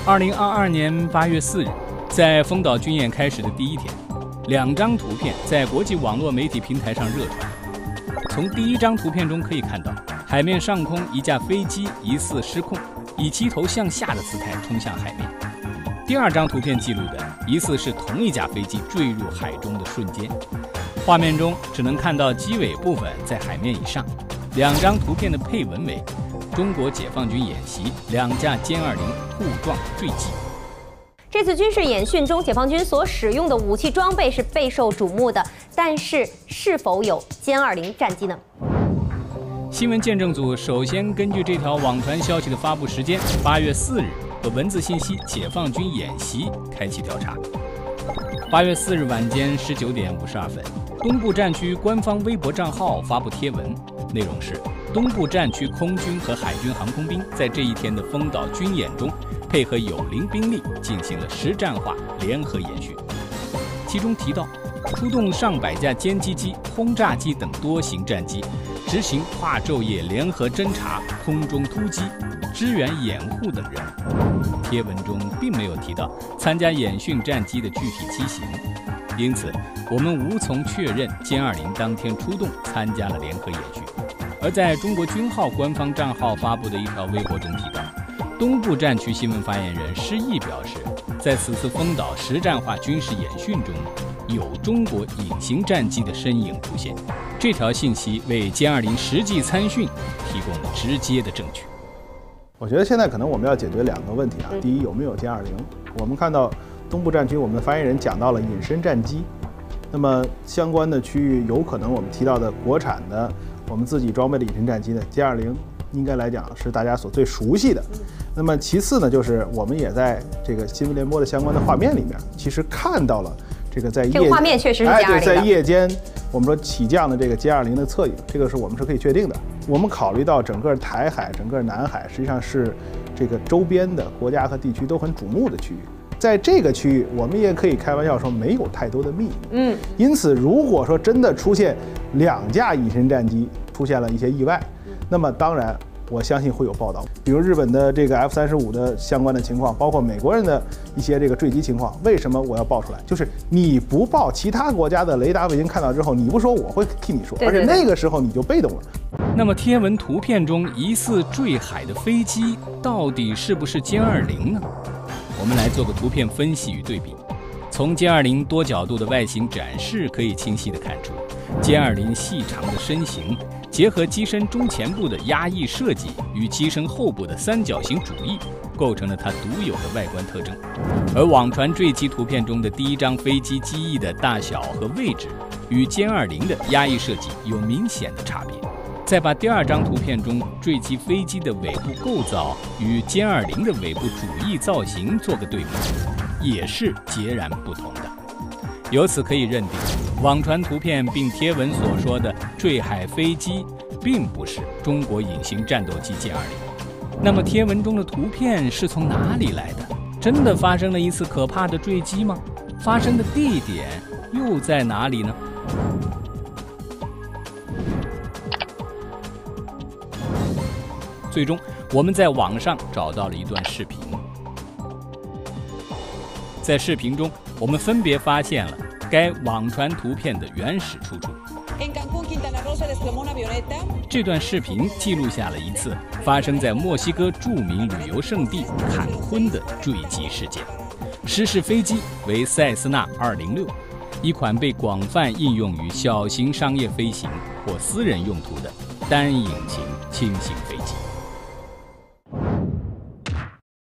2022年8月4日，在丰岛军演开始的第一天，2张图片在国际网络媒体平台上热传。从第一张图片中可以看到，海面上空一架飞机疑似失控，以机头向下的姿态冲向海面。第2张图片记录的疑似是同一架飞机坠入海中的瞬间，画面中只能看到机尾部分在海面以上。2张图片的配文为“中国解放军演习，2架歼20互撞坠机”。 这次军事演训中，解放军所使用的武器装备是备受瞩目的，但是否有歼20战机呢？ 新闻见证组首先根据这条网传消息的发布时间8月4日和文字信息“解放军演习”开启调查。8月4日晚间19点52分，东部战区官方微博账号发布贴文，内容是：东部战区空军和海军航空兵在这一天的丰岛军演中，配合友邻兵力进行了实战化联合演训。其中提到，出动上百架歼击机、轰炸机等多型战机，执行跨昼夜联合侦察、空中突击、支援掩护等任务。贴文中并没有提到参加演训战机的具体机型，因此我们无从确认歼20当天出动参加了联合演训。而在中国军号官方账号发布的一条微博中提到，东部战区新闻发言人施毅表示，在此次丰岛实战化军事演训中，有中国隐形战机的身影出现。这条信息为歼20实际参训提供了直接的证据。 我觉得现在可能我们要解决2个问题啊。第一，有没有歼20？我们看到东部战区我们的发言人讲到了隐身战机，那么相关的区域有可能我们提到的国产的我们自己装备的隐身战机呢，歼20应该来讲是大家所最熟悉的。那么其次呢，就是我们也在这个新闻联播的相关的画面里面，其实看到了这个在夜这个画面确实是歼20的。 对，在夜间我们说起降的这个歼20的侧影，这个是我们是可以确定的。我们考虑到整个台海、整个南海，实际上是这个周边的国家和地区都很瞩目的区域。在这个区域，我们也可以开玩笑说没有太多的秘密。因此，如果说真的出现2架隐身战机出现了一些意外，那么当然我相信会有报道，比如日本的这个 F-35的相关的情况，包括美国人的一些这个坠机情况。为什么我要报出来？就是你不报，其他国家的雷达卫星看到之后，你不说，我会替你说，而且那个时候你就被动了。 那么贴文图片中疑似坠海的飞机到底是不是歼20呢？我们来做个图片分析与对比。从歼20多角度的外形展示可以清晰地看出，歼20细长的身形结合机身中前部的压翼设计与机身后部的三角形主翼，构成了它独有的外观特征。而网传坠机图片中的第1张飞机机翼的大小和位置与歼20的压翼设计有明显的差别。再把第2张图片中坠机飞机的尾部构造与歼20的尾部主翼造型做个对比，也是截然不同的。由此可以认定，网传图片并贴文所说的坠海飞机并不是中国隐形战斗机歼20。那么贴文中的图片是从哪里来的？真的发生了一次可怕的坠机吗？发生的地点又在哪里呢？最终，我们在网上找到了一段视频。在视频中，我们分别发现了该网传图片的原始出处。这段视频记录下了一次发生在墨西哥著名旅游胜地坎昆的坠机事件。失事飞机为塞斯纳206，一款被广泛应用于小型商业飞行或私人用途的单引擎轻型飞机。